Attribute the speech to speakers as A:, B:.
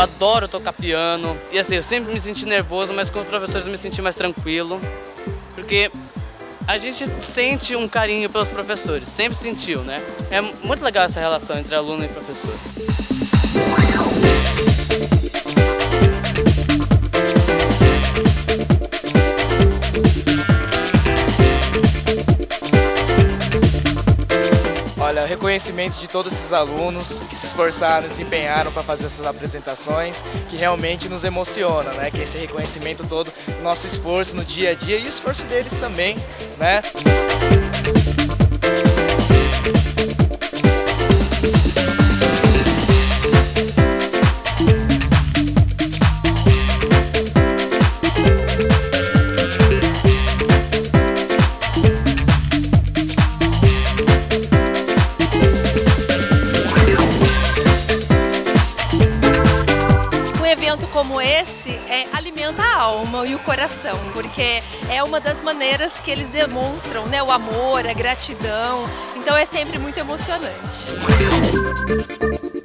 A: adoro tocar piano. E assim, eu sempre me senti nervoso, mas com os professores eu me senti mais tranquilo. Porque a gente sente um carinho pelos professores, sempre sentiu, né? É muito legal essa relação entre aluno e professor.
B: Olha, o reconhecimento de todos esses alunos que se esforçaram, se empenharam para fazer essas apresentações, que realmente nos emociona, né? Que é esse reconhecimento todo, nosso esforço no dia a dia e o esforço deles também, né?
C: Um evento como esse alimenta a alma e o coração, porque é uma das maneiras que eles demonstram, né, o amor, a gratidão, então é sempre muito emocionante.